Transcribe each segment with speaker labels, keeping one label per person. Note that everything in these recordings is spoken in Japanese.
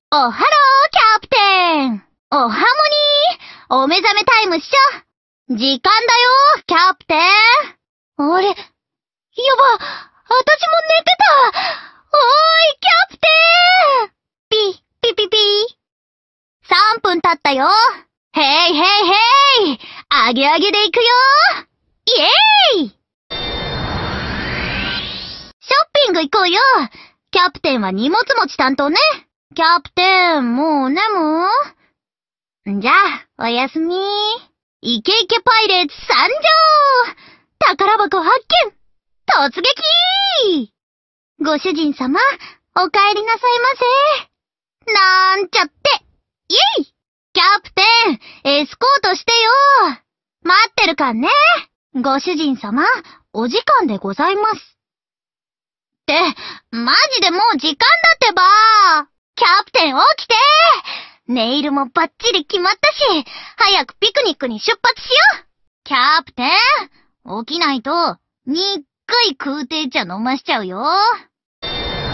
Speaker 1: おはろー、キャプテン。おハモニー。お目覚めタイムっしょ。時間だよ、キャプテン。あれ、やば、私も寝てた。おーい、キャプテン。ピピ。3分経ったよ。ヘイヘイヘイ。アゲアゲで行くよ。イエーイ。ショッピング行こうよ。キャプテンは荷物持ち担当ね。キャプテン、もう眠？じゃあ、おやすみ。イケイケパイレーツ参上！宝箱発見！突撃！ご主人様、お帰りなさいませ。なんちゃって。イェイ！キャプテン、エスコートしてよ。待ってるかんね。ご主人様、お時間でございます。って、マジでもう時間だってばー。キャプテン起きてー。ネイルもバッチリ決まったし、早くピクニックに出発しよう。キャプテン、起きないと、にっくい空挺茶飲ましちゃうよ。起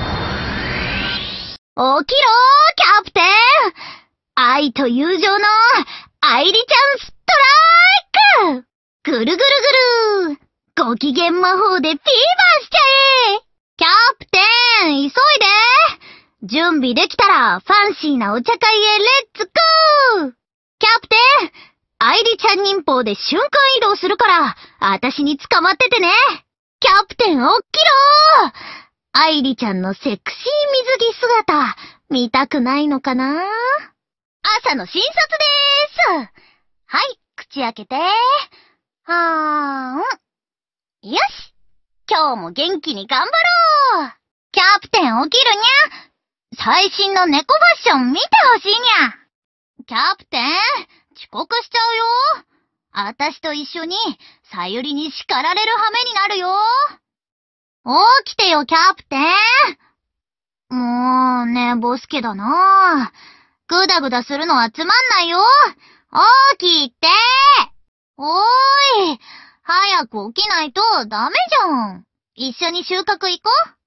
Speaker 1: きろー、キャプテン。愛と友情の、愛梨ちゃんストライク。ぐるぐるぐる。ご機嫌魔法でフィーバーしちゃえ。キャプテン、急いで。準備できたら、ファンシーなお茶会へレッツゴー。キャプテン、愛梨ちゃん忍法で瞬間移動するから、あたしに捕まっててね。キャプテン起きろー。愛梨ちゃんのセクシー水着姿、見たくないのかな？朝の新卒でーす。はい、口開けて。よし。今日も元気に頑張ろう。キャプテン起きるにゃ。最新の猫ファッション見てほしいにゃ。キャプテン、遅刻しちゃうよ。あたしと一緒に、さゆりに叱られる羽目になるよ。起きてよ、キャプテン。もう、寝ぼすけだな。ぐだぐだするのはつまんないよ。起きて。おーい。早く起きないとダメじゃん。一緒に収穫行こう。